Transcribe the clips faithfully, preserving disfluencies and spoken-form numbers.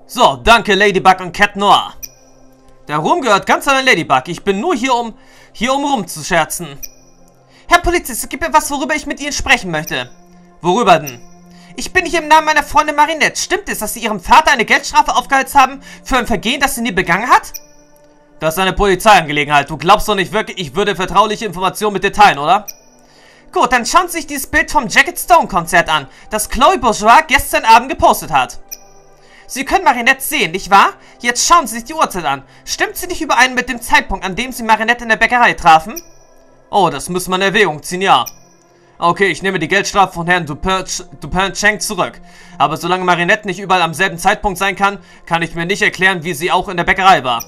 So, danke Ladybug und Cat Noir. Der Ruhm gehört ganz an Ladybug. Ich bin nur hier, um hier um rumzuscherzen. Herr Polizist, es gibt etwas, worüber ich mit Ihnen sprechen möchte. Worüber denn? Ich bin hier im Namen meiner Freundin Marinette. Stimmt es, dass Sie Ihrem Vater eine Geldstrafe aufgehalst haben für ein Vergehen, das sie nie begangen hat? Das ist eine Polizeiangelegenheit. Du glaubst doch nicht wirklich, ich würde vertrauliche Informationen mit dir teilen, oder? Gut, dann schauen Sie sich dieses Bild vom Jacket Stone Konzert an, das Chloe Bourgeois gestern Abend gepostet hat. Sie können Marinette sehen, nicht wahr? Jetzt schauen Sie sich die Uhrzeit an. Stimmt sie nicht überein mit dem Zeitpunkt, an dem Sie Marinette in der Bäckerei trafen? Oh, das müssen wir in Erwägung ziehen, ja. Okay, ich nehme die Geldstrafe von Herrn Dupin-Cheng zurück. Aber solange Marinette nicht überall am selben Zeitpunkt sein kann, kann ich mir nicht erklären, wie sie auch in der Bäckerei war.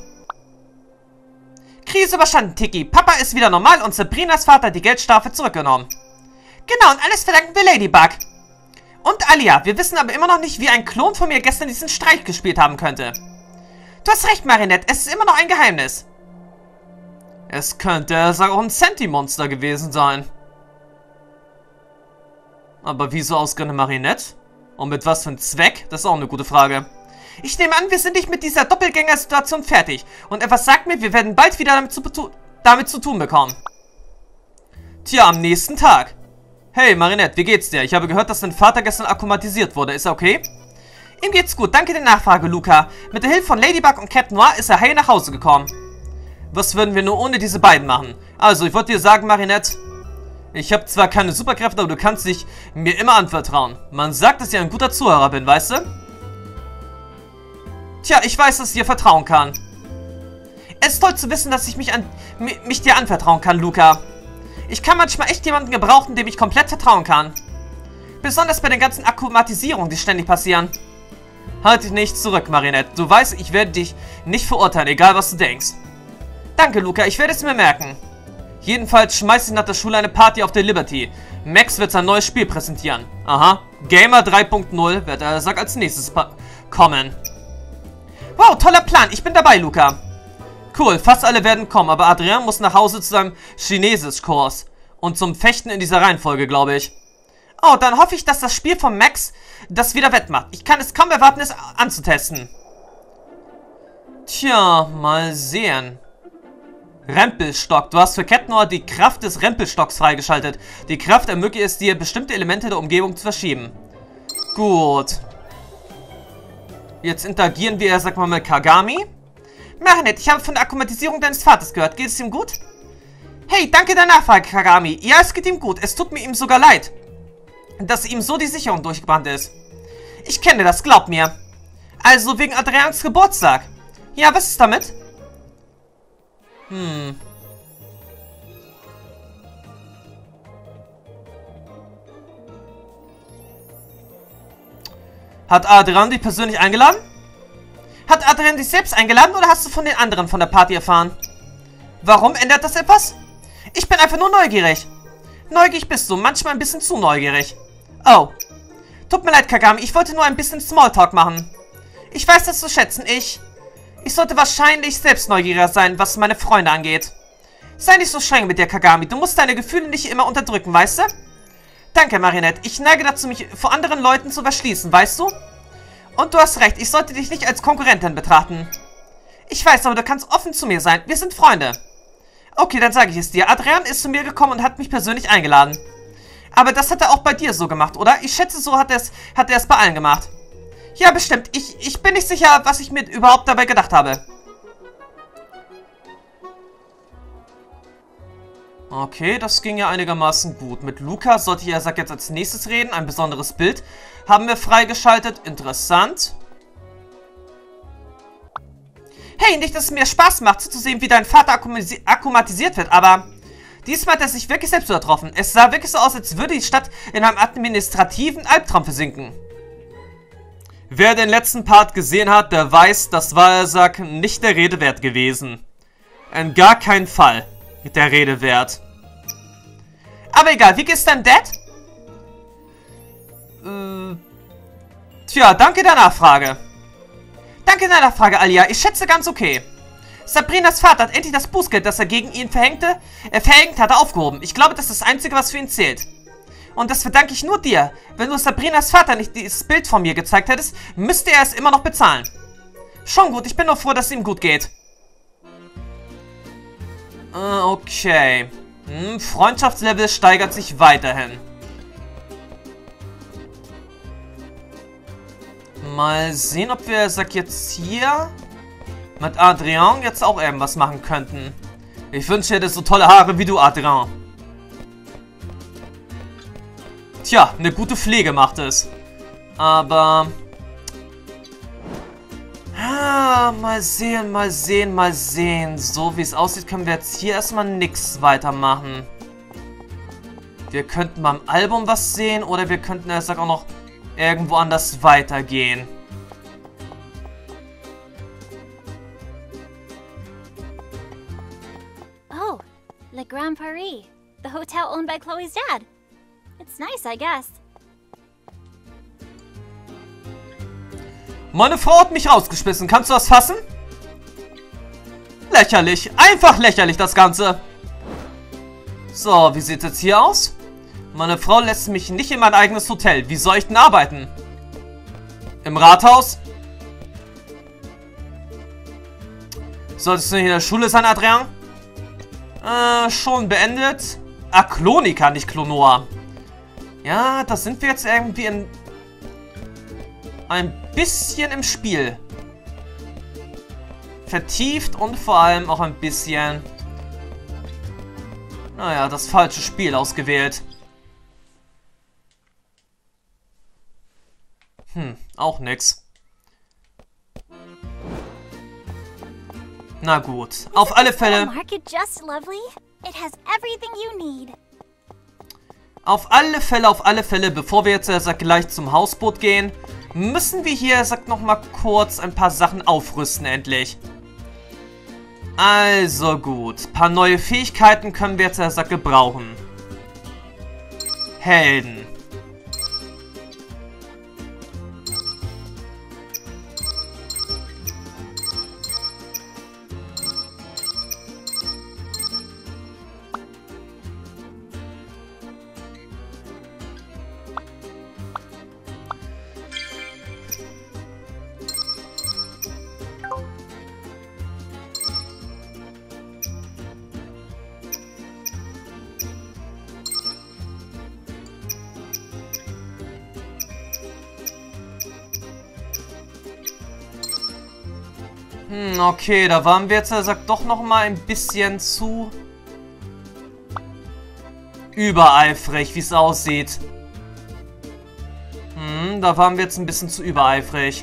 Krise überstanden, Tiki. Papa ist wieder normal und Sabrinas Vater hat die Geldstrafe zurückgenommen. Genau, und alles verdanken wir Ladybug. Und Alia, wir wissen aber immer noch nicht, wie ein Klon von mir gestern diesen Streich gespielt haben könnte. Du hast recht, Marinette, es ist immer noch ein Geheimnis. Es könnte auch ein Senti-Monster gewesen sein. Aber wieso ausgerechnet Marinette? Und mit was für einem Zweck? Das ist auch eine gute Frage. Ich nehme an, wir sind nicht mit dieser Doppelgänger-Situation fertig. Und etwas sagt mir, wir werden bald wieder damit zu, damit zu tun bekommen. Tja, am nächsten Tag. Hey, Marinette, wie geht's dir? Ich habe gehört, dass dein Vater gestern akkumatisiert wurde. Ist er okay? Ihm geht's gut. Danke der Nachfrage, Luca. Mit der Hilfe von Ladybug und Cat Noir ist er heil nach Hause gekommen. Was würden wir nur ohne diese beiden machen? Also, ich wollte dir sagen, Marinette, ich habe zwar keine Superkräfte, aber du kannst dich mir immer anvertrauen. Man sagt, dass ich ein guter Zuhörer bin, weißt du? Tja, ich weiß, dass ich dir vertrauen kann. Es ist toll zu wissen, dass ich mich, an, mich dir anvertrauen kann, Luca. Ich kann manchmal echt jemanden gebrauchen, dem ich komplett vertrauen kann. Besonders bei den ganzen Akkumatisierungen, die ständig passieren. Halt dich nicht zurück, Marinette. Du weißt, ich werde dich nicht verurteilen, egal was du denkst. Danke, Luca, ich werde es mir merken. Jedenfalls schmeiße ich nach der Schule eine Party auf der Liberty. Max wird sein neues Spiel präsentieren. Aha. Gamer drei punkt null wird er sagt als nächstes kommen. Wow, toller Plan. Ich bin dabei, Luca. Cool, fast alle werden kommen, aber Adrien muss nach Hause zu seinem Chinesisch-Kurs. Und zum Fechten in dieser Reihenfolge, glaube ich. Oh, dann hoffe ich, dass das Spiel von Max das wieder wettmacht. Ich kann es kaum erwarten, es anzutesten. Tja, mal sehen. Rempelstock. Du hast für Cat Noir die Kraft des Rempelstocks freigeschaltet. Die Kraft ermöglicht es dir, bestimmte Elemente der Umgebung zu verschieben. Gut. Jetzt interagieren wir, sag mal, mit Kagami. Marinette, ich habe von der Akkumatisierung deines Vaters gehört. Geht es ihm gut? Hey, danke der Nachfrage, Kagami. Ja, es geht ihm gut. Es tut mir ihm sogar leid, dass ihm so die Sicherung durchgebrannt ist. Ich kenne das, glaub mir. Also wegen Adrians Geburtstag. Ja, was ist damit? Hm. Hat Adrian dich persönlich eingeladen? Hat Adrian dich selbst eingeladen oder hast du von den anderen von der Party erfahren? Warum? Ändert das etwas? Ich bin einfach nur neugierig. Neugierig bist du, manchmal ein bisschen zu neugierig. Oh. Tut mir leid, Kagami, ich wollte nur ein bisschen Smalltalk machen. Ich weiß das zu schätzen, ich... Ich sollte wahrscheinlich selbst neugieriger sein, was meine Freunde angeht. Sei nicht so streng mit dir, Kagami. Du musst deine Gefühle nicht immer unterdrücken, weißt du? Danke, Marinette. Ich neige dazu, mich vor anderen Leuten zu verschließen, weißt du? Und du hast recht, ich sollte dich nicht als Konkurrentin betrachten. Ich weiß, aber du kannst offen zu mir sein. Wir sind Freunde. Okay, dann sage ich es dir. Adrian ist zu mir gekommen und hat mich persönlich eingeladen. Aber das hat er auch bei dir so gemacht, oder? Ich schätze, so hat er es hat er es bei allen gemacht. Ja, bestimmt. Ich, ich bin nicht sicher, was ich mir überhaupt dabei gedacht habe. Okay, das ging ja einigermaßen gut. Mit Luca sollte ich, er sagt jetzt als nächstes reden. Ein besonderes Bild haben wir freigeschaltet. Interessant. Hey, nicht, dass es mir Spaß macht, zu sehen, wie dein Vater akkumatisiert wird, aber diesmal hat er sich wirklich selbst übertroffen. Es sah wirklich so aus, als würde die Stadt in einem administrativen Albtraum versinken. Wer den letzten Part gesehen hat, der weiß, das war, er sagt, nicht der Rede wert gewesen. In gar keinen Fall der Rede wert. Aber egal, wie geht's deinem Dad? Äh, tja, danke der Nachfrage. Danke der Nachfrage, Alia. Ich schätze ganz okay. Sabrinas Vater hat endlich das Bußgeld, das er gegen ihn verhängte, äh, verhängt hatte, aufgehoben. Ich glaube, das ist das Einzige, was für ihn zählt. Und das verdanke ich nur dir. Wenn du Sabrinas Vater nicht dieses Bild von mir gezeigt hättest, müsste er es immer noch bezahlen. Schon gut, ich bin nur froh, dass es ihm gut geht. Äh, okay. Hm, Freundschaftslevel steigert sich weiterhin. Mal sehen, ob wir, sag jetzt hier, mit Adrien jetzt auch irgendwas machen könnten. Ich wünsche, ihr hättest so tolle Haare wie du, Adrien. Tja, eine gute Pflege macht es. Aber... Ah, mal sehen, mal sehen, mal sehen. So wie es aussieht, können wir jetzt hier erstmal nichts weitermachen. Wir könnten beim Album was sehen oder wir könnten erst auch noch irgendwo anders weitergehen. Oh, Le Grand Paris, the hotel owned by Chloe's dad. It's nice, I guess. Meine Frau hat mich rausgeschmissen. Kannst du das fassen? Lächerlich. Einfach lächerlich, das Ganze. So, wie sieht es jetzt hier aus? Meine Frau lässt mich nicht in mein eigenes Hotel. Wie soll ich denn arbeiten? Im Rathaus? Solltest du nicht in der Schule sein, Adrien? Äh, schon beendet. Ah, Klonika, nicht Klonoa. Ja, da sind wir jetzt irgendwie in... ein bisschen im Spiel. Vertieft und vor allem auch ein bisschen... Naja, das falsche Spiel ausgewählt. Hm, auch nix. Na gut, auf alle Fälle... Auf alle Fälle, auf alle Fälle, bevor wir jetzt äh, gleich zum Hausboot gehen, müssen wir hier, sagt noch mal kurz, ein paar Sachen aufrüsten, endlich. Also gut, ein paar neue Fähigkeiten können wir jetzt, äh, sagt, gebrauchen. Helden. Hm, okay, da waren wir jetzt, er sagt, doch noch mal ein bisschen zu übereifrig, wie es aussieht. Hm, da waren wir jetzt ein bisschen zu übereifrig.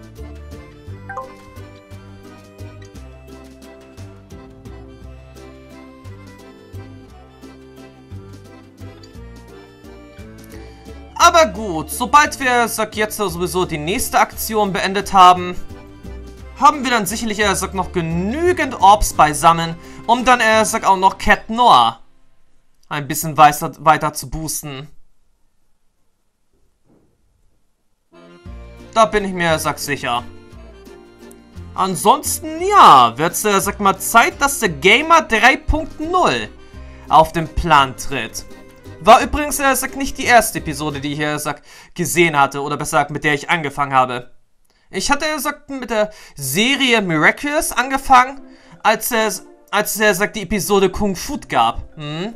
Aber gut, sobald wir, sag jetzt sowieso die nächste Aktion beendet haben, haben wir dann sicherlich, er sagt, noch genügend Orbs beisammen, um dann, er sagt, auch noch Cat Noir ein bisschen weiter, weiter zu boosten. Da bin ich mir, er sagt, sicher. Ansonsten, ja, wird es, er sagt mal, Zeit, dass der Gamer drei Punkt null auf den Plan tritt. War übrigens, er sagt, nicht die erste Episode, die ich, er sagt, gesehen hatte, oder besser gesagt, mit der ich angefangen habe. Ich hatte, er sagt, mit der Serie Miraculous angefangen, als er, als er sagt, die Episode Kung Fu gab. Hm?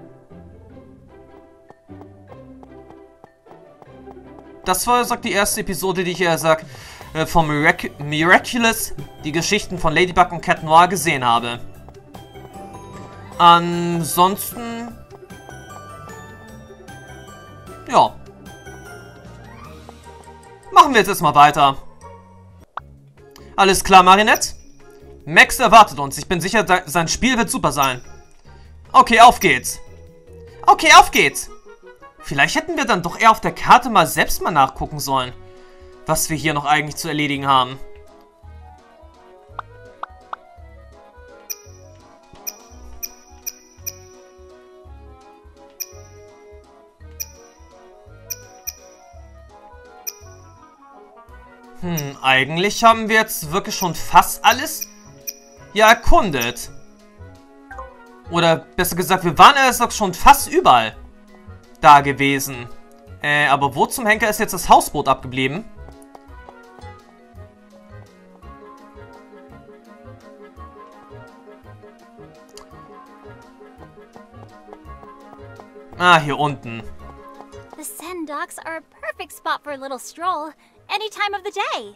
Das war, er sagt, die erste Episode, die ich, er sagt, von Mirac Miraculous, die Geschichten von Ladybug und Cat Noir gesehen habe. Ansonsten... Ja. Machen wir jetzt erstmal weiter. Alles klar, Marinette? Max erwartet uns. Ich bin sicher, sein Spiel wird super sein. Okay, auf geht's. Okay, auf geht's. Vielleicht hätten wir dann doch eher auf der Karte mal selbst mal nachgucken sollen, was wir hier noch eigentlich zu erledigen haben. Hm, eigentlich haben wir jetzt wirklich schon fast alles ja erkundet. Oder besser gesagt, wir waren erst schon fast überall da gewesen. Äh, aber wo zum Henker ist jetzt das Hausboot abgeblieben? Ah, hier unten. The Sen docks are a perfect spot for a little stroll, any time of the day.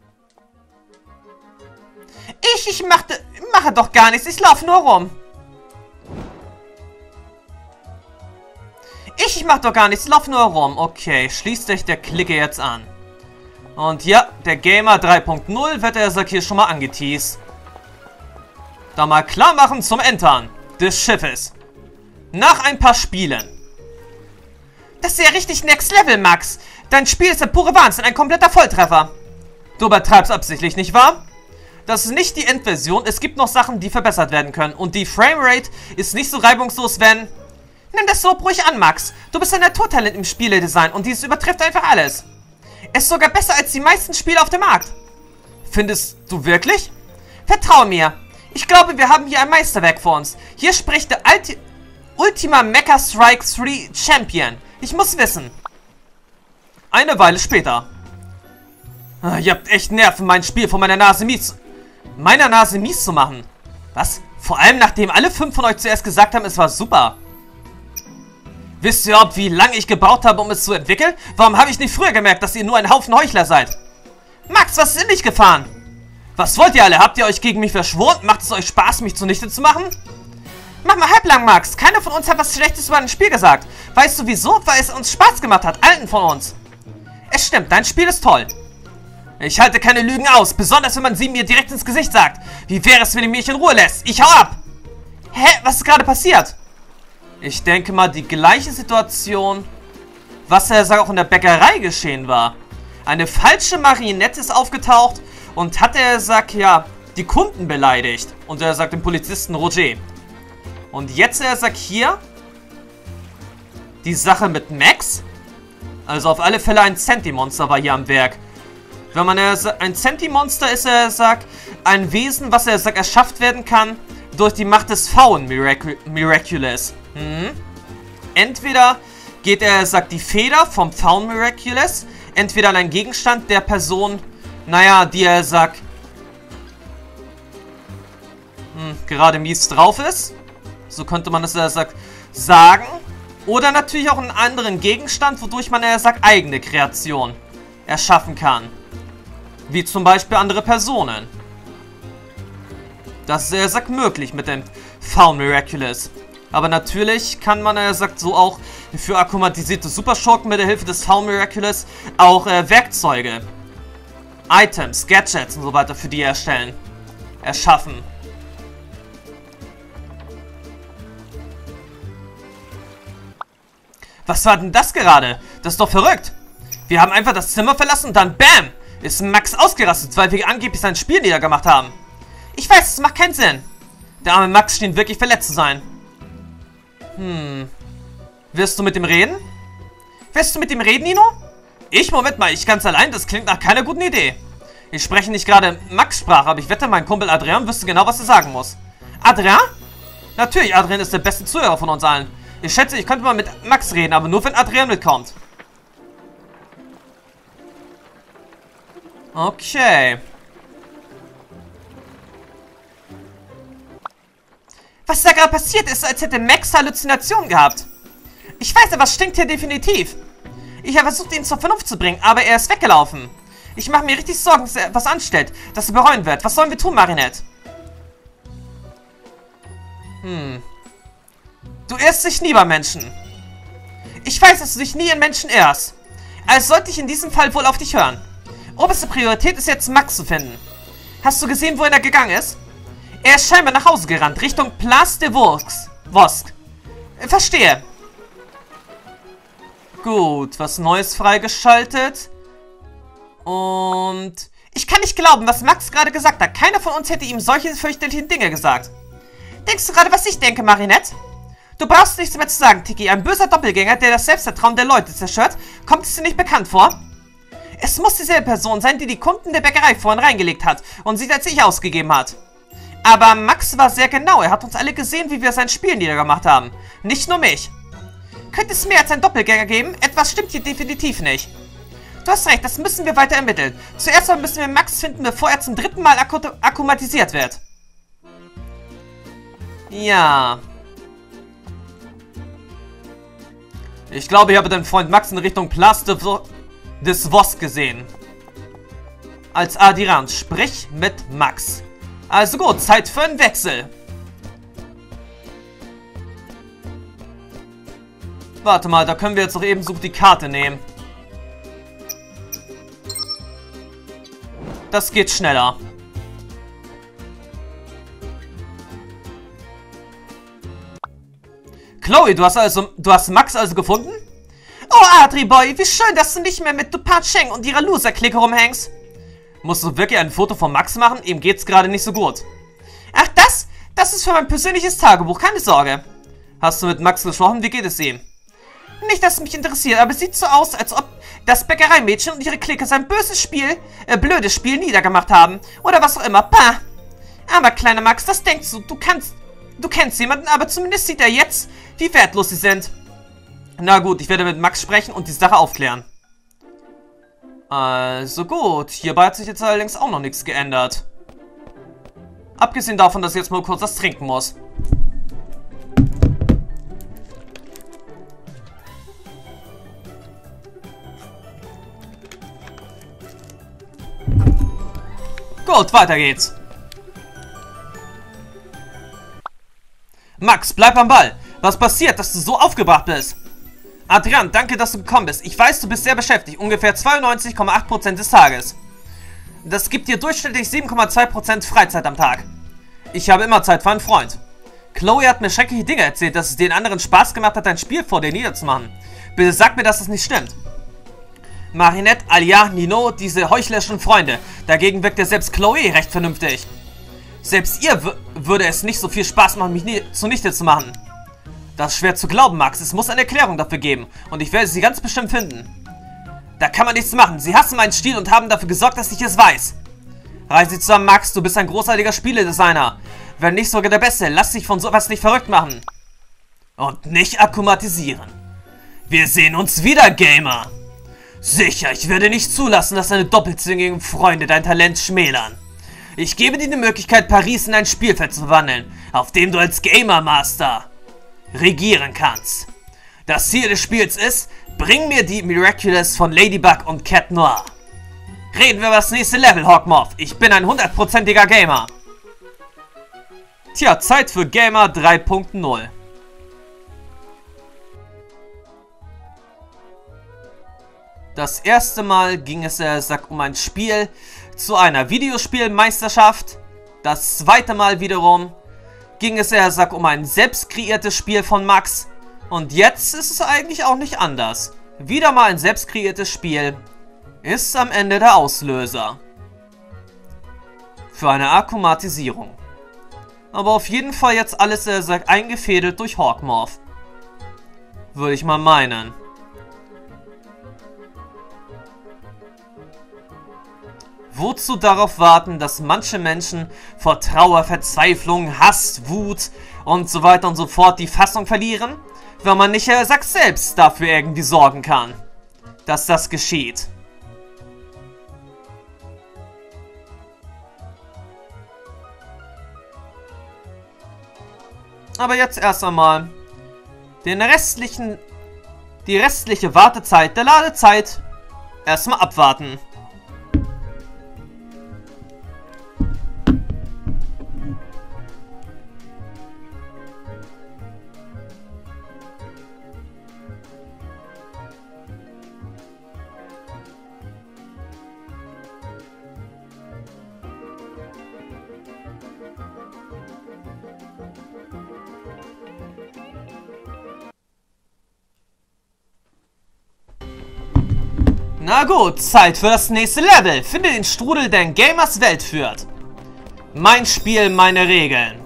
Ich, ich machte, mache doch gar nichts. Ich laufe nur rum. Ich, ich mache doch gar nichts. Ich laufe nur rum. Okay, schließt euch der Clique jetzt an. Und ja, der Gamer drei Punkt null wird er hier schon mal angeteased. Da mal klar machen zum Entern des Schiffes. Nach ein paar Spielen. Das ist ja richtig Next Level, Max. Dein Spiel ist der pure Wahnsinn, ein kompletter Volltreffer. Du übertreibst absichtlich, nicht wahr? Das ist nicht die Endversion, es gibt noch Sachen, die verbessert werden können. Und die Framerate ist nicht so reibungslos, wenn... Nimm das so ruhig an, Max. Du bist ein Naturtalent im Spieledesign und dieses übertrifft einfach alles. Es ist sogar besser als die meisten Spiele auf dem Markt. Findest du wirklich? Vertraue mir. Ich glaube, wir haben hier ein Meisterwerk vor uns. Hier spricht der Ulti Ultima Mecha Strike drei Champion. Ich muss wissen. Eine Weile später. Ah, ihr habt echt Nerven, mein Spiel von meiner Nase mies... meiner Nase mies zu machen. Was? Vor allem, nachdem alle fünf von euch zuerst gesagt haben, es war super. Wisst ihr überhaupt, wie lange ich gebraucht habe, um es zu entwickeln? Warum habe ich nicht früher gemerkt, dass ihr nur ein Haufen Heuchler seid? Max, was ist in dich gefahren? Was wollt ihr alle? Habt ihr euch gegen mich verschworen? Macht es euch Spaß, mich zunichte zu machen? Mach mal halblang, Max. Keiner von uns hat was Schlechtes über ein Spiel gesagt. Weißt du wieso? Weil es uns Spaß gemacht hat, allen von uns. Es stimmt, dein Spiel ist toll. Ich halte keine Lügen aus, besonders wenn man sie mir direkt ins Gesicht sagt. Wie wäre es, wenn ihr mich in Ruhe lässt? Ich hau ab! Hä? Was ist gerade passiert? Ich denke mal, die gleiche Situation, was er sagt, auch in der Bäckerei geschehen war. Eine falsche Marionette ist aufgetaucht und hat er sagt, ja, die Kunden beleidigt. Und er sagt dem Polizisten Roger. Und jetzt er sagt hier die Sache mit Max. Also auf alle Fälle ein Centimonster war hier am Werk. Wenn man er ein Centimonster ist, er sagt, ein Wesen, was er sagt, erschafft werden kann durch die Macht des Faun Miracu Miraculous. Hm. Entweder geht er, sagt, die Feder vom Faun Miraculous, entweder an einen Gegenstand der Person, naja, die er sagt, hm, gerade mies drauf ist. So könnte man es, er sagt, sagen. Oder natürlich auch einen anderen Gegenstand, wodurch man, er sagt, eigene Kreation erschaffen kann. Wie zum Beispiel andere Personen. Das ist, er sagt, möglich mit dem Faun Miraculous. Aber natürlich kann man, er sagt, so auch für akkumatisierte Superschurken mit der Hilfe des Faun Miraculous auch äh, Werkzeuge, Items, Gadgets und so weiter für die erstellen, erschaffen. Was war denn das gerade? Das ist doch verrückt. Wir haben einfach das Zimmer verlassen und dann BAM! Ist Max ausgerastet, weil wir angeblich sein Spiel niedergemacht haben. Ich weiß, es macht keinen Sinn. Der arme Max schien wirklich verletzt zu sein. Hm. Wirst du mit ihm reden? Wirst du mit ihm reden, Nino? Ich? Moment mal, ich ganz allein? Das klingt nach keiner guten Idee. Ich spreche nicht gerade Max-Sprache, aber ich wette, mein Kumpel Adrian wüsste genau, was er sagen muss. Adrian? Natürlich, Adrian ist der beste Zuhörer von uns allen. Ich schätze, ich könnte mal mit Max reden, aber nur, wenn Adrian mitkommt. Okay. Was da gerade passiert ist, als hätte Max Halluzinationen gehabt. Ich weiß, aber was stinkt hier definitiv. Ich habe versucht, ihn zur Vernunft zu bringen, aber er ist weggelaufen. Ich mache mir richtig Sorgen, dass er etwas anstellt, das er bereuen wird. Was sollen wir tun, Marinette? Hm. Du irrst dich nie bei Menschen. Ich weiß, dass du dich nie in Menschen irrst. Also sollte ich in diesem Fall wohl auf dich hören. Oberste Priorität ist jetzt, Max zu finden. Hast du gesehen, wohin er gegangen ist? Er ist scheinbar nach Hause gerannt, Richtung Place de Vosk. Vosk. Verstehe. Gut, was Neues freigeschaltet. Und... Ich kann nicht glauben, was Max gerade gesagt hat. Keiner von uns hätte ihm solche fürchterlichen Dinge gesagt. Denkst du gerade, was ich denke, Marinette? Du brauchst nichts mehr zu sagen, Tiki. Ein böser Doppelgänger, der das Selbstvertrauen der Leute zerstört, kommt es dir nicht bekannt vor? Es muss dieselbe Person sein, die die Kunden der Bäckerei vorhin reingelegt hat und sie als ich ausgegeben hat. Aber Max war sehr genau. Er hat uns alle gesehen, wie wir sein Spiel niedergemacht haben. Nicht nur mich. Könnte es mehr als einen Doppelgänger geben? Etwas stimmt hier definitiv nicht. Du hast recht, das müssen wir weiter ermitteln. Zuerst mal müssen wir Max finden, bevor er zum dritten Mal akku akkumatisiert wird. Ja. Ich glaube, ich habe deinen Freund Max in Richtung Place des Vos gesehen. Als Adirant, sprich mit Max. Also gut, Zeit für einen Wechsel. Warte mal, da können wir jetzt doch eben so die Karte nehmen. Das geht schneller. Chloe, du hast also, du hast Max also gefunden? Oh, Adri-Boy, wie schön, dass du nicht mehr mit Dupat Cheng und ihrer Loser-Clique rumhängst. Musst du wirklich ein Foto von Max machen? Ihm geht's gerade nicht so gut. Ach, das? Das ist für mein persönliches Tagebuch, keine Sorge. Hast du mit Max gesprochen? Wie geht es ihm? Nicht, dass es mich interessiert, aber es sieht so aus, als ob das Bäckereimädchen und ihre Clique sein böses Spiel, äh, blödes Spiel niedergemacht haben. Oder was auch immer. Pah. Aber kleiner Max, das denkst du, du kannst, du kennst jemanden, aber zumindest sieht er jetzt, wie wertlos sie sind. Na gut, ich werde mit Max sprechen und die Sache aufklären. Also gut, hierbei hat sich jetzt allerdings auch noch nichts geändert. Abgesehen davon, dass ich jetzt mal kurz was trinken muss. Gut, weiter geht's. Max, bleib am Ball. Was passiert, dass du so aufgebracht bist? Adrian, danke, dass du gekommen bist. Ich weiß, du bist sehr beschäftigt. Ungefähr zweiundneunzig Komma acht Prozent des Tages. Das gibt dir durchschnittlich sieben Komma zwei Prozent Freizeit am Tag. Ich habe immer Zeit für einen Freund. Chloe hat mir schreckliche Dinge erzählt, dass es den anderen Spaß gemacht hat, ein Spiel vor dir niederzumachen. Bitte sag mir, dass das nicht stimmt. Marinette, Alia, Nino, diese heuchlerischen Freunde. Dagegen wirkt ja selbst Chloe recht vernünftig. Selbst ihr würde es nicht so viel Spaß machen, mich nie zunichte zu machen. Das ist schwer zu glauben, Max. Es muss eine Erklärung dafür geben. Und ich werde sie ganz bestimmt finden. Da kann man nichts machen. Sie hassen meinen Stil und haben dafür gesorgt, dass ich es weiß. Reise Sie zusammen, Max. Du bist ein großartiger Spieledesigner. Wenn nicht sogar der Beste. Lass dich von sowas nicht verrückt machen. Und nicht akkumatisieren. Wir sehen uns wieder, Gamer. Sicher, ich werde nicht zulassen, dass deine doppelzüngigen Freunde dein Talent schmälern. Ich gebe dir die Möglichkeit, Paris in ein Spielfeld zu verwandeln, auf dem du als Gamer Master regieren kannst. Das Ziel des Spiels ist, bring mir die Miraculous von Ladybug und Cat Noir. Reden wir über das nächste Level, Hawkmoth. Ich bin ein hundertprozentiger Gamer. Tja, Zeit für Gamer drei Punkt null. Das erste Mal ging es äh, sag, um ein Spiel zu einer Videospielmeisterschaft. Das zweite Mal wiederum ging es eher sag, um ein selbst kreiertes Spiel von Max. Und jetzt ist es eigentlich auch nicht anders. Wieder mal ein selbst kreiertes Spiel ist am Ende der Auslöser für eine Akkumatisierung. Aber auf jeden Fall jetzt alles eher sag, eingefädelt durch Hawkmoth. Würde ich mal meinen. Wozu darauf warten, dass manche Menschen vor Trauer, Verzweiflung, Hass, Wut und so weiter und so fort die Fassung verlieren, wenn man nicht, er sagt, selbst dafür irgendwie sorgen kann, dass das geschieht. Aber jetzt erst einmal den restlichen, die restliche Wartezeit der Ladezeit erstmal abwarten. Na gut, Zeit für das nächste Level. Finde den Strudel, der in Gamers Welt führt. Mein Spiel, meine Regeln.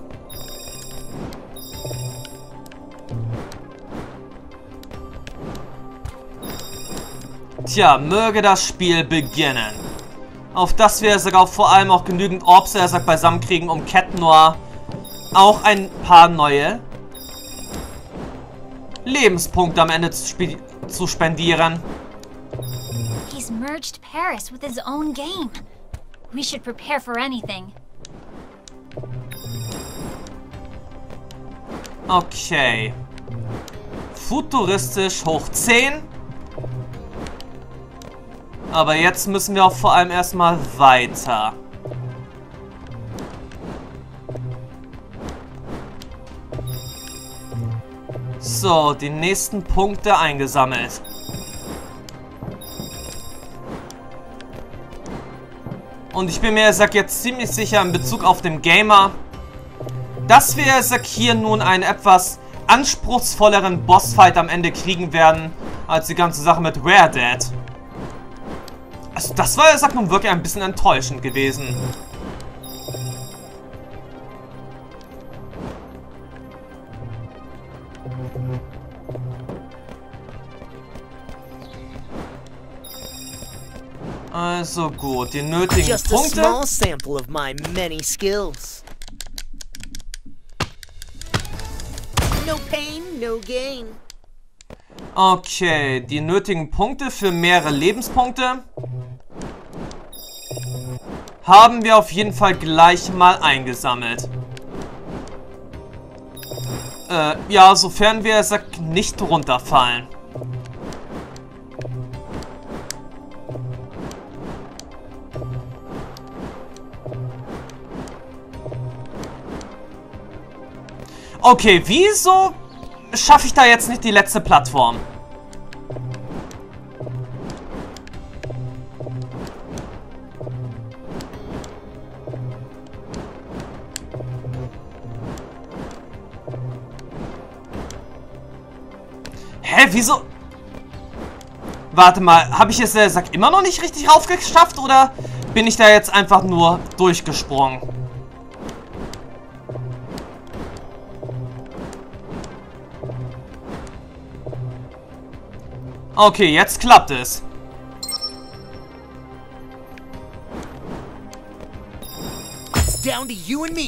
Tja, möge das Spiel beginnen. Auf das wir sogar vor allem auch genügend Orbs beisammen kriegen, um Cat Noir auch ein paar neue Lebenspunkte am Ende zu, zu spendieren. He's merged Paris with his own game. We should prepare for anything. Okay. futuristisch hoch zehn. Aber jetzt müssen wir auch vor allem erstmal weiter. So, die nächsten Punkte eingesammelt. Und ich bin mir, sag jetzt ziemlich sicher in Bezug auf den Gamer, dass wir, sag hier nun einen etwas anspruchsvolleren Bossfight am Ende kriegen werden, als die ganze Sache mit Rare Dead. Also das war, sag nun, wirklich ein bisschen enttäuschend gewesen. Also gut, die nötigen Just a Punkte. small sample of my many skills. No pain, no gain. Okay, die nötigen Punkte für mehrere Lebenspunkte haben wir auf jeden Fall gleich mal eingesammelt. Äh, ja, sofern wir, sag, nicht runterfallen. Okay, wieso schaffe ich da jetzt nicht die letzte Plattform? Hä, wieso? Warte mal, habe ich es, äh, sag, immer noch nicht richtig raufgeschafft oder bin ich da jetzt einfach nur durchgesprungen? Okay, jetzt klappt es. It's down to you and me.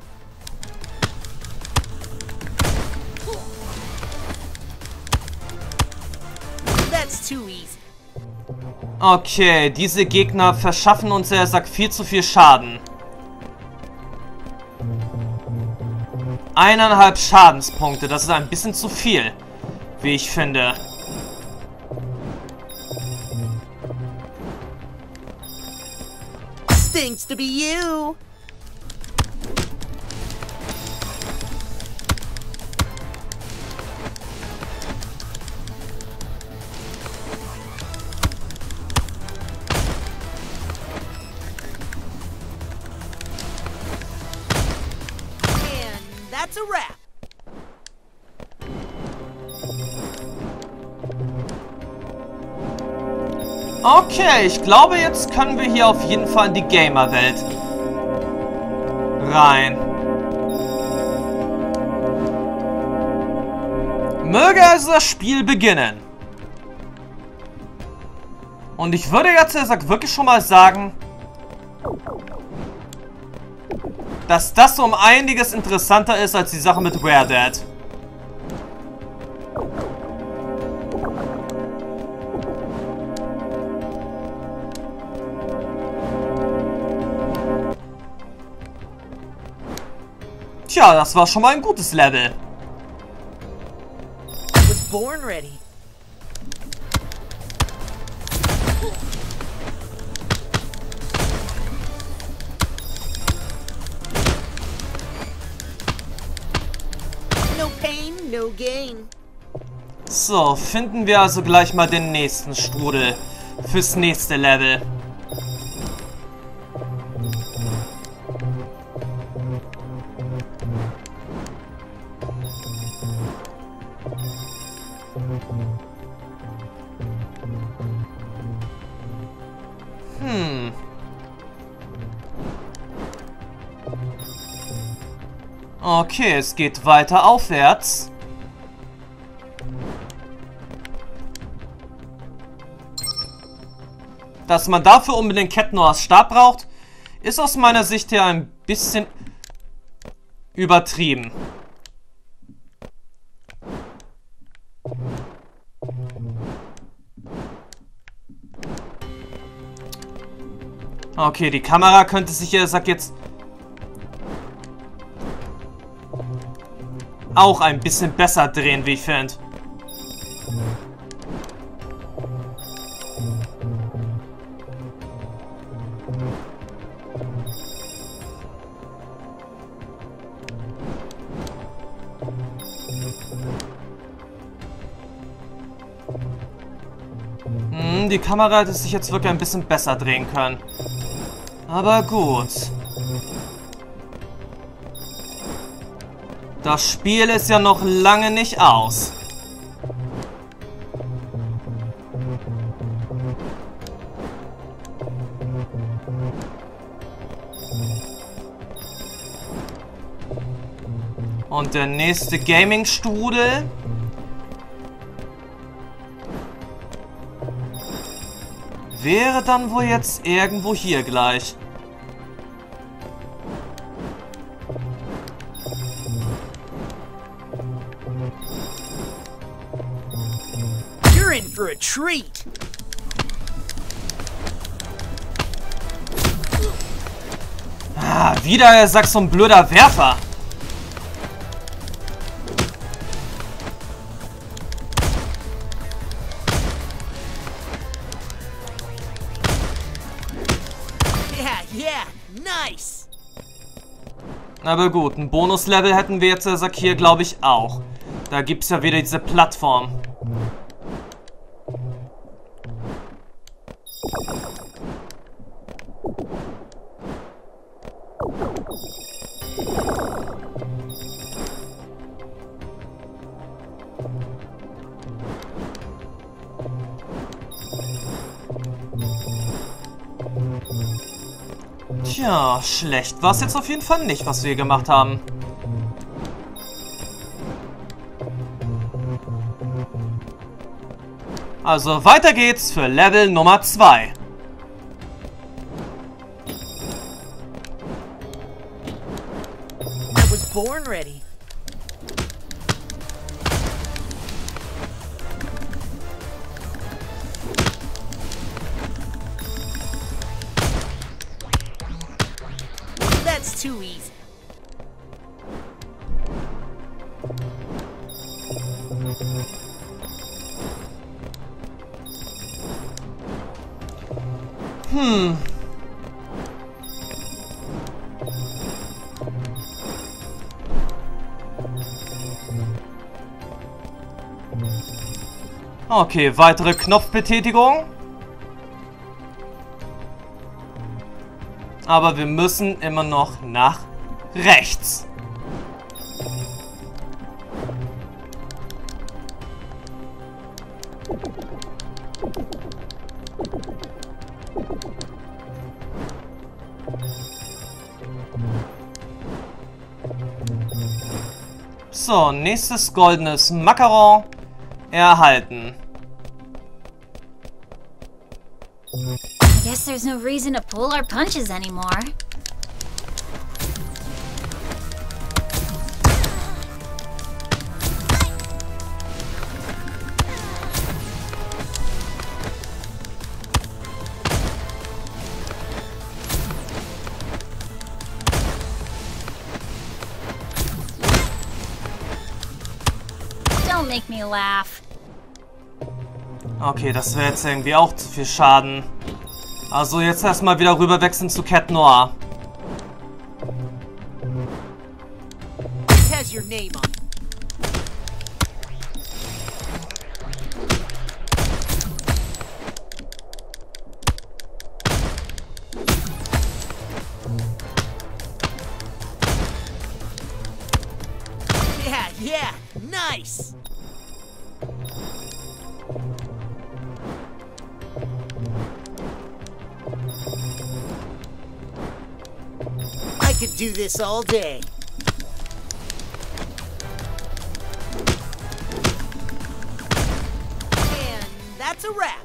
That's too easy. Okay, diese Gegner verschaffen uns, er sagt, viel zu viel Schaden. Eineinhalb Schadenspunkte, das ist ein bisschen zu viel, wie ich finde. Stinks to be you. And that's a wrap. Okay, ich glaube, jetzt können wir hier auf jeden Fall in die Gamer-Welt rein. Möge also das Spiel beginnen. Und ich würde jetzt wirklich schon mal sagen, dass das um einiges interessanter ist als die Sache mit Rare Dead. Tja, das war schon mal ein gutes Level. I was born ready. No pain, no gain. So, finden wir also gleich mal den nächsten Strudel fürs nächste Level. Hm. Okay, es geht weiter aufwärts. Dass man dafür unbedingt Ketnoas Stab braucht, ist aus meiner Sicht her ein bisschen übertrieben. Okay, die Kamera könnte sich, ich sag jetzt, auch ein bisschen besser drehen, wie ich finde. Hm, die Kamera hätte sich jetzt wirklich ein bisschen besser drehen können. Aber gut. Das Spiel ist ja noch lange nicht aus. Und der nächste Gaming-Strudel wäre dann wohl jetzt irgendwo hier gleich. You're in for a treat. Ah, wieder, sagt so ein blöder Werfer. Yeah, yeah, nice. Aber gut, ein Bonuslevel hätten wir jetzt, der Sack, hier, glaube ich, auch. Da gibt es ja wieder diese Plattform. Tja, schlecht war es jetzt auf jeden Fall nicht, was wir hier gemacht haben. Also weiter geht's für Level Nummer zwei. I was born ready. That's too easy. Hm. Okay, weitere Knopfbetätigung. Aber wir müssen immer noch nach rechts. So, nächstes goldenes Macaron erhalten. I guess there's no reason to pull our punches anymore. Don't make me laugh. Okay, das wäre jetzt irgendwie auch zu viel Schaden. Also jetzt erstmal wieder rüber wechseln zu Cat Noir. This has your name on it. Yeah, yeah, nice. I could do this all day. And that's a wrap.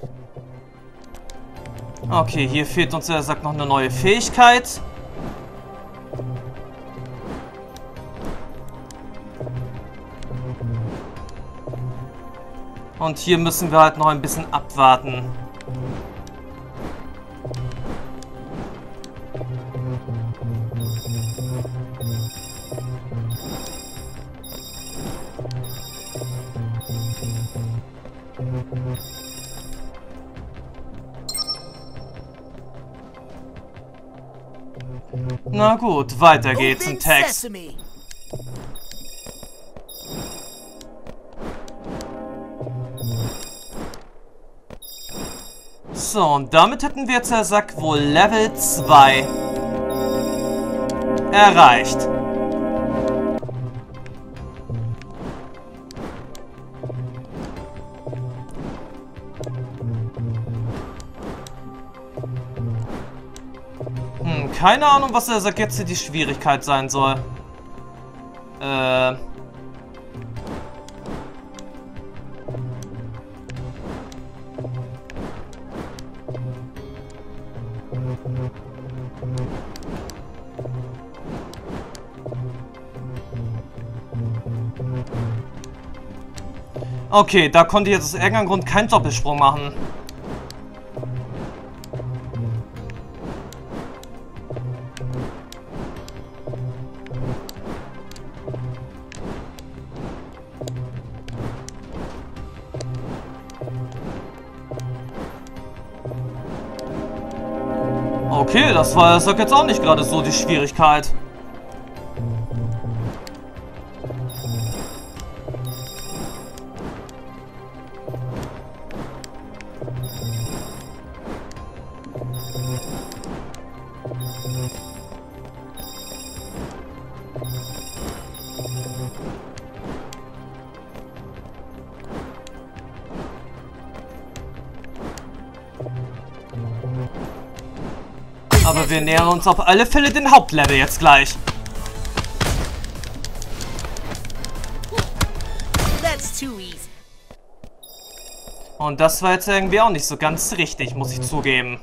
Okay, hier fehlt uns, er sagt, noch eine neue Fähigkeit. Und hier müssen wir halt noch ein bisschen abwarten. Na gut, weiter geht's im Open Text. sesame. So, und damit hätten wir jetzt, der Sack, wohl Level zwei erreicht. Hm, keine Ahnung, was der Sack jetzt hier die Schwierigkeit sein soll. Äh... Okay, da konnte ich jetzt aus irgendeinem Grund keinen Doppelsprung machen. Okay, das war das jetzt auch nicht gerade so die Schwierigkeit. Aber wir nähern uns auf alle Fälle den Hauptlevel jetzt gleich. Und das war jetzt irgendwie auch nicht so ganz richtig, muss ich zugeben.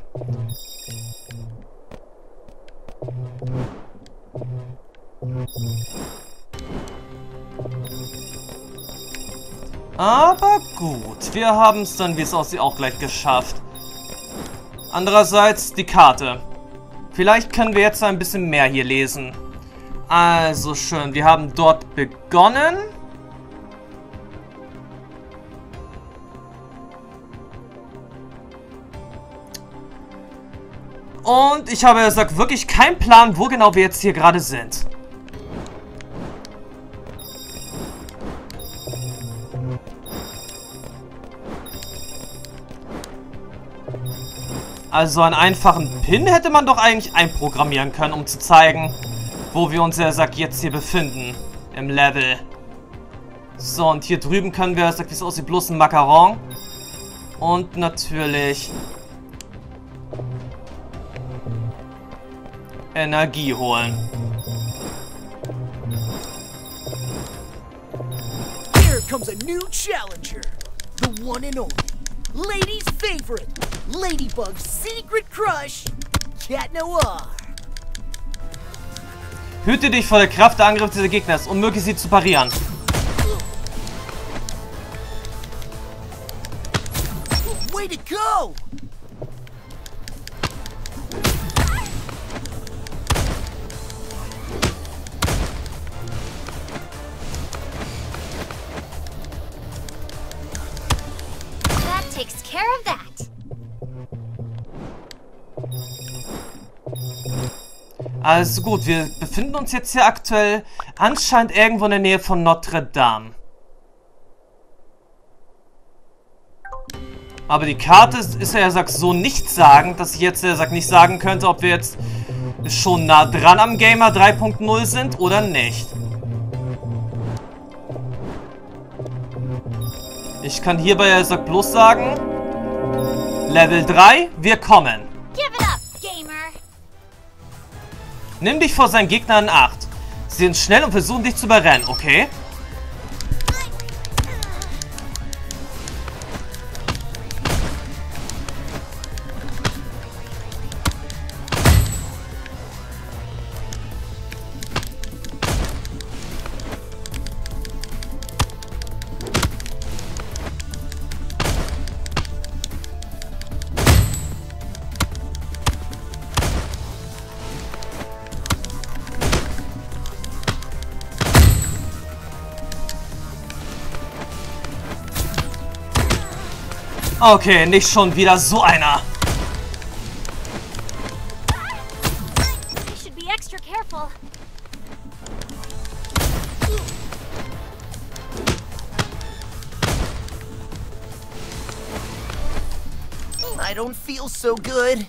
Aber gut, wir haben es dann, wie es aussieht, auch gleich geschafft. Andererseits die Karte. Vielleicht können wir jetzt ein bisschen mehr hier lesen. Also schön, wir haben dort begonnen. Und ich habe gesagt, wirklich keinen Plan, wo genau wir jetzt hier gerade sind. Also einen einfachen Pin hätte man doch eigentlich einprogrammieren können, um zu zeigen, wo wir uns, der Sack, jetzt hier befinden. Im Level. So, und hier drüben können wir, sagt, wie es aussieht, bloß ein Macaron. Und natürlich Energie holen. Here comes a new challenger. The one and only. Lady's favorite. Ladybug's secret crush. Cat Noir. Hüte dich vor der Kraft der Angriffe dieser Gegner. Es ist unmöglich, sie zu parieren. Way to go! That takes care of that. Also gut, wir befinden uns jetzt hier aktuell anscheinend irgendwo in der Nähe von Notre Dame. Aber die Karte ist, ist ja, er sagt, so nichtssagend, dass ich jetzt, er sagt, nicht sagen könnte, ob wir jetzt schon nah dran am Gamer drei Punkt null sind oder nicht. Ich kann hierbei, er sagt, bloß sagen, Level drei, wir kommen. Give it up, gamer. Nimm dich vor seinen Gegnern in Acht. Sie sind schnell und versuchen dich zu überrennen, okay? Okay, nicht schon wieder so einer. I should be extra careful. I don't feel so good.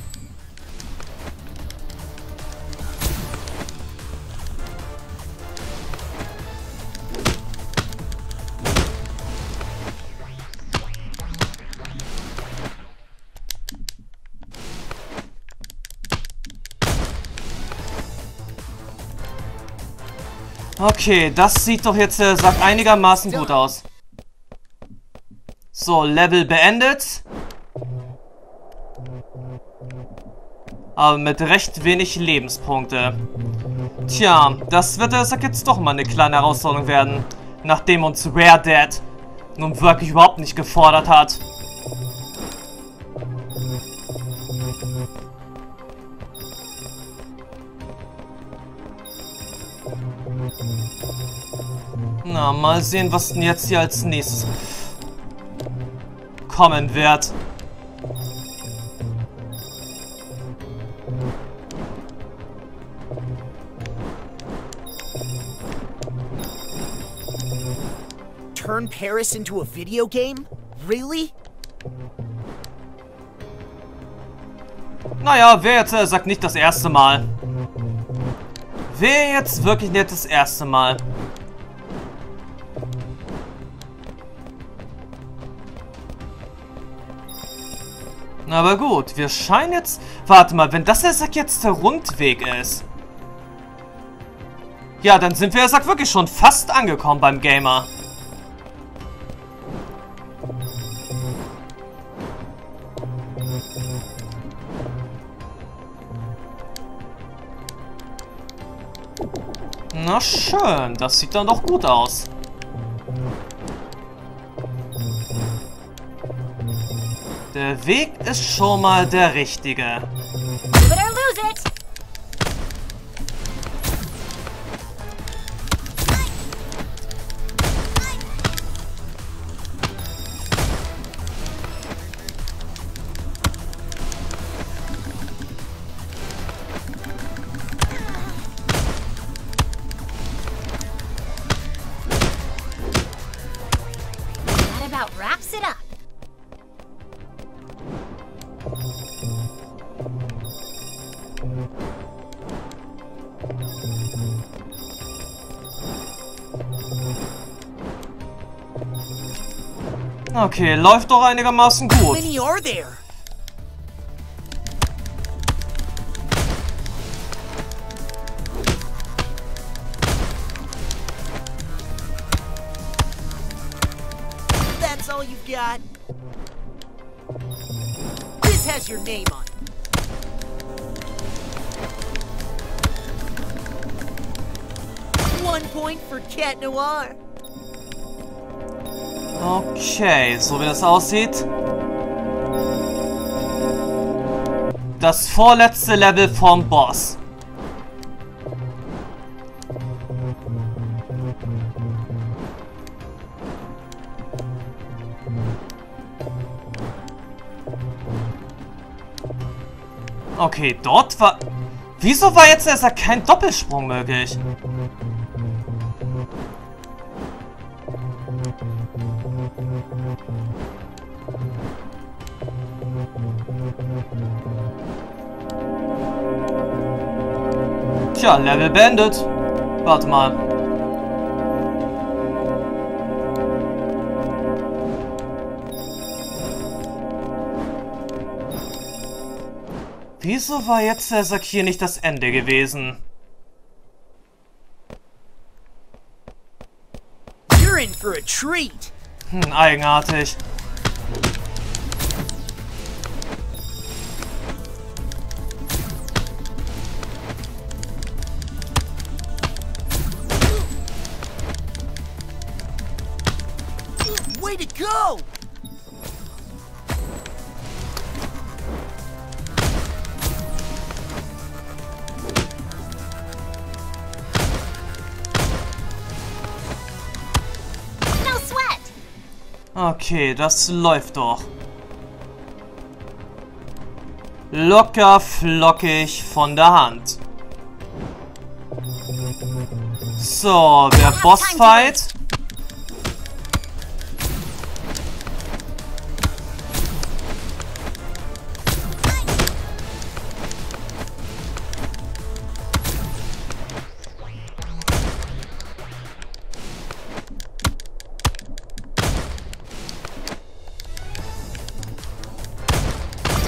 Okay, das sieht doch jetzt, äh, sagt einigermaßen gut aus. So, Level beendet. Aber mit recht wenig Lebenspunkte. Tja, das wird, äh, sagt jetzt doch mal eine kleine Herausforderung werden. Nachdem uns Rare Dead nun wirklich überhaupt nicht gefordert hat. Na, mal sehen, was denn jetzt hier als nächstes kommen wird. Turn Paris into a video game? Really? Naja, wäre jetzt, äh, sagt nicht das erste Mal. Wäre jetzt wirklich nicht das erste Mal. Aber gut, wir scheinen jetzt... Warte mal, wenn das der jetzt der Rundweg ist... Ja, dann sind wir, er sagt, wirklich schon fast angekommen beim Gamer. Na schön, das sieht dann doch gut aus. Der Weg ist schon mal der richtige. You better lose it. That about wraps it up. Okay, läuft doch einigermaßen How gut. many are there? That's all you've got? This has your name on it. One point for Cat Noir. Okay, so wie das aussieht. Das vorletzte Level vom Boss. Okay, dort war... Wieso war jetzt erst kein Doppelsprung möglich? Tja, Level beendet. Warte mal. Wieso war jetzt der Sack hier nicht das Ende gewesen? You're in for a treat. Hm, eigenartig. Way to go! No sweat. Okay, das läuft doch. Locker flockig von der Hand. So, der Bossfight.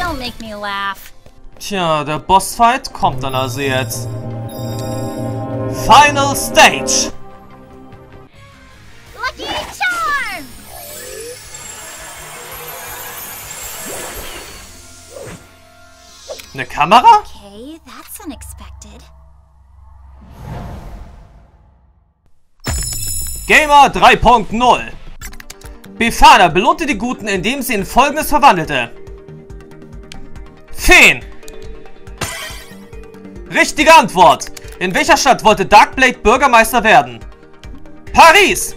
Don't make me laugh. Tja, der Bossfight kommt dann also jetzt. Final Stage! Lucky Charm! Eine Kamera? Okay, that's unexpected. Gamer drei Punkt null. Befana belohnte die Guten, indem sie in Folgendes verwandelte. Feen. Richtige Antwort. In welcher Stadt wollte Darkblade Bürgermeister werden? Paris.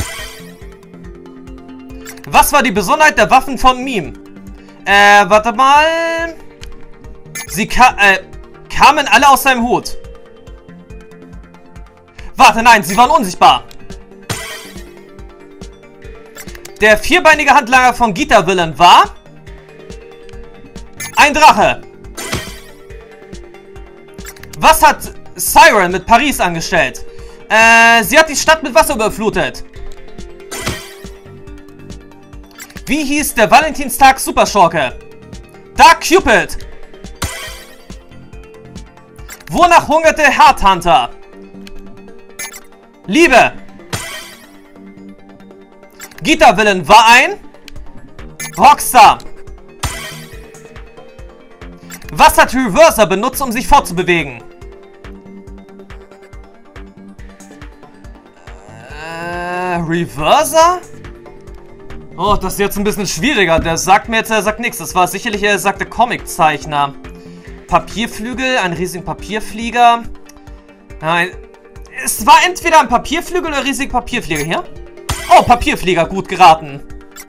Was war die Besonderheit der Waffen von Mime? Äh, warte mal. Sie ka äh, kamen alle aus seinem Hut. Warte, nein, sie waren unsichtbar. Der vierbeinige Handlanger von Gita Villain war ein Drache. Was hat Siren mit Paris angestellt? Äh, sie hat die Stadt mit Wasser überflutet. Wie hieß der Valentinstag Superschurke? Dark Cupid. Wonach hungerte Hearthunter? Liebe. Gita Villain war ein Rockstar. Was hat Reverser benutzt, um sich fortzubewegen? Äh, Reverser? Oh, das ist jetzt ein bisschen schwieriger. Der sagt mir jetzt, er sagt nichts. Das war sicherlich, er sagte Comiczeichner. Papierflügel, ein riesiger Papierflieger. Nein, es war entweder ein Papierflügel oder ein riesiger Papierflieger hier. Oh, Papierflieger, gut geraten.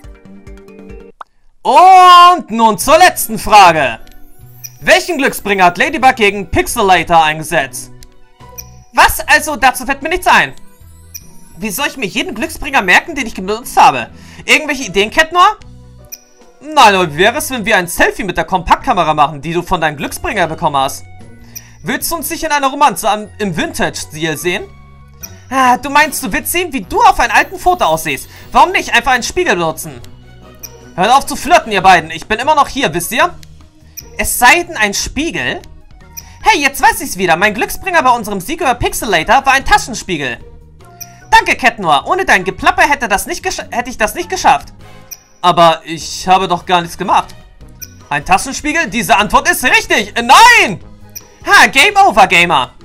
Und nun zur letzten Frage. Welchen Glücksbringer hat Ladybug gegen Pixelator eingesetzt? Was? Also, dazu fällt mir nichts ein. Wie soll ich mir jeden Glücksbringer merken, den ich benutzt habe? Irgendwelche Ideen, Catnor? Nein, aber wie wäre es, wenn wir ein Selfie mit der Kompaktkamera machen, die du von deinem Glücksbringer bekommen hast? Willst du uns nicht in einer Romanze am, im Vintage-Stil sehen? Ah, du meinst, du willst sehen, wie du auf einem alten Foto aussiehst. Warum nicht einfach einen Spiegel benutzen? Hört auf zu flirten, ihr beiden. Ich bin immer noch hier, wisst ihr? Es sei denn, ein Spiegel? Hey, jetzt weiß ich's wieder. Mein Glücksbringer bei unserem Sieg über Pixelator war ein Taschenspiegel. Danke, Catnor. Ohne dein Geplapper hätte, das nicht hätte ich das nicht geschafft. Aber ich habe doch gar nichts gemacht. Ein Taschenspiegel? Diese Antwort ist richtig. Nein! Ha, Game Over, Gamer.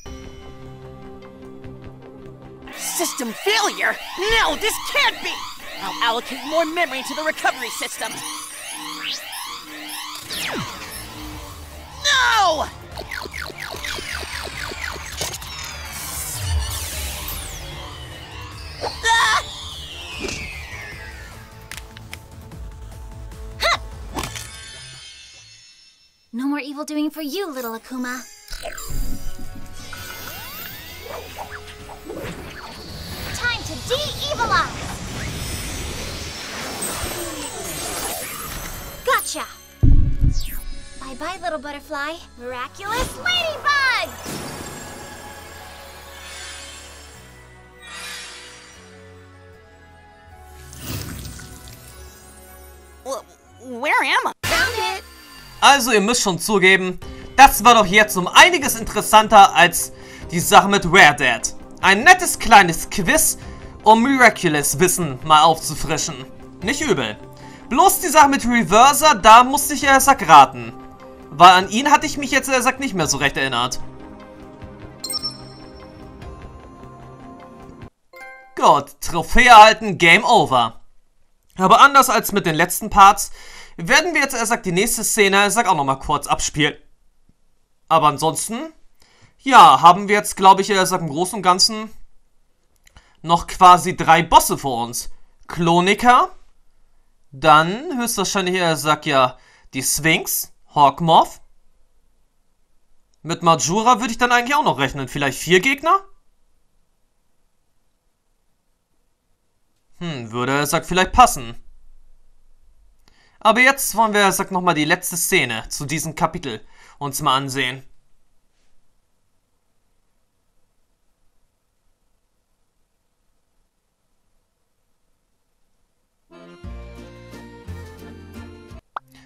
System failure? No, this can't be! I'll allocate more memory to the recovery system. No! Ah! No more evil doing for you, little Akuma. Time to de-evilize! Gotcha! Bye-bye, little butterfly. Miraculous Ladybug! Where am I? Found it! Also, ihr müsst schon zugeben, das war doch jetzt um einiges interessanter als die Sache mit Rare Dead. Ein nettes kleines Quiz, um Miraculous Wissen mal aufzufrischen. Nicht übel. Bloß die Sache mit Reverser, da musste ich ja Sack raten. Weil an ihn hatte ich mich jetzt Sack nicht mehr so recht erinnert. Gut, Trophäe erhalten, Game Over. Aber anders als mit den letzten Parts, werden wir jetzt Sack die nächste Szene Sack auch nochmal kurz abspielen. Aber ansonsten, ja, haben wir jetzt, glaube ich, Sack im Großen und Ganzen noch quasi drei Bosse vor uns. Klonika, dann höchstwahrscheinlich, er sagt ja, die Sphinx, Hawkmoth. Mit Majura würde ich dann eigentlich auch noch rechnen. Vielleicht vier Gegner? Hm, würde er sagt vielleicht passen. Aber jetzt wollen wir, sagt nochmal, die letzte Szene zu diesem Kapitel uns mal ansehen.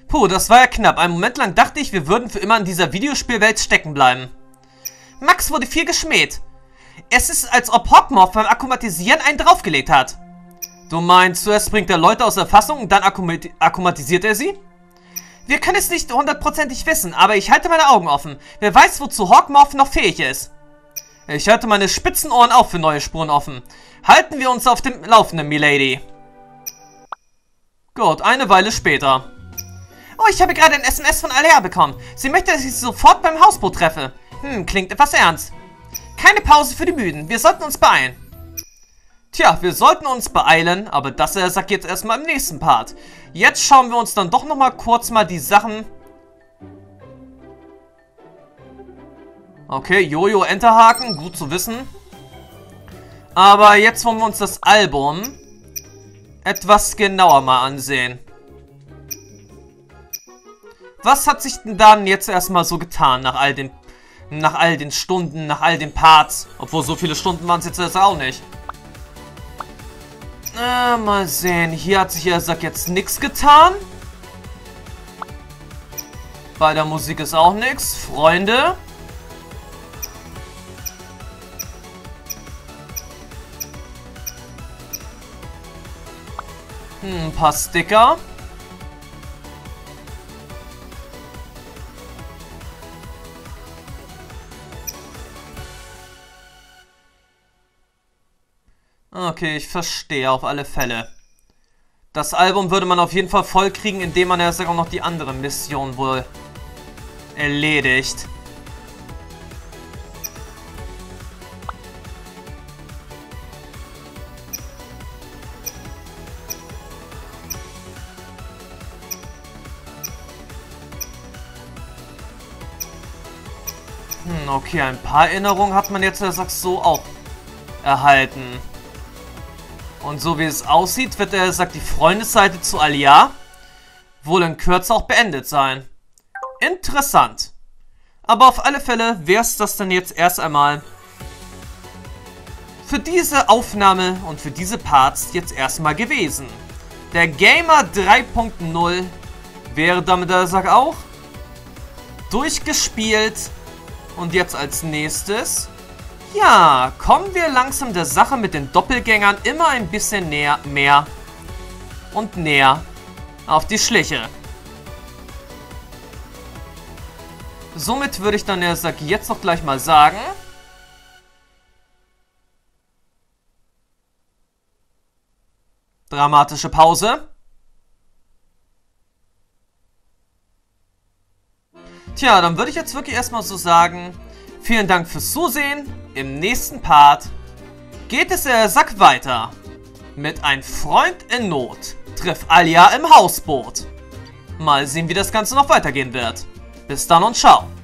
Puh, das war ja knapp. Einen Moment lang dachte ich, wir würden für immer in dieser Videospielwelt stecken bleiben. Max wurde viel geschmäht. Es ist, als ob Hawkmoth beim Akkumatisieren einen draufgelegt hat. Du meinst, zuerst bringt er Leute aus der Fassung und dann akkumat akkumatisiert er sie? Wir können es nicht hundertprozentig wissen, aber ich halte meine Augen offen. Wer weiß, wozu Hawkmoth noch fähig ist. Ich halte meine spitzen Ohren auch für neue Spuren offen. Halten wir uns auf dem Laufenden, Milady. Gut, eine Weile später. Oh, ich habe gerade ein S M S von Alea bekommen. Sie möchte, dass ich sie sofort beim Hausboot treffe. Hm, klingt etwas ernst. Keine Pause für die Müden. Wir sollten uns beeilen. Tja, wir sollten uns beeilen, aber das äh, sagt jetzt erstmal im nächsten Part. Jetzt schauen wir uns dann doch nochmal kurz mal die Sachen... Okay, Jojo Enterhaken, gut zu wissen. Aber jetzt wollen wir uns das Album etwas genauer mal ansehen. Was hat sich denn dann jetzt erstmal so getan nach all den, nach all den Stunden, nach all den Parts? Obwohl, so viele Stunden waren es jetzt erst auch nicht. Äh, mal sehen. Hier hat sich ja, sag jetzt, nichts getan. Bei der Musik ist auch nichts. Freunde. Hm, ein paar Sticker. Okay, ich verstehe auf alle Fälle. Das Album würde man auf jeden Fall voll kriegen, indem man erst auch noch die andere Mission wohl erledigt. Hm, okay, ein paar Erinnerungen hat man jetzt, sagst so, auch erhalten. Und so wie es aussieht, wird er, sagt die Freundesseite zu Alea, wohl in Kürze auch beendet sein. Interessant. Aber auf alle Fälle wäre es das dann jetzt erst einmal für diese Aufnahme und für diese Parts jetzt erstmal gewesen. Der Gamer drei Punkt null wäre damit, der Sack auch durchgespielt. Und jetzt als nächstes... Ja, kommen wir langsam der Sache mit den Doppelgängern immer ein bisschen näher, mehr und näher auf die Schliche. Somit würde ich dann ja, sag jetzt noch gleich mal sagen, dramatische Pause. Tja, dann würde ich jetzt wirklich erstmal so sagen, vielen Dank fürs Zusehen. Im nächsten Part geht es der Sack weiter. Mit ein Freund in Not trifft Alea im Hausboot. Mal sehen, wie das Ganze noch weitergehen wird. Bis dann und ciao.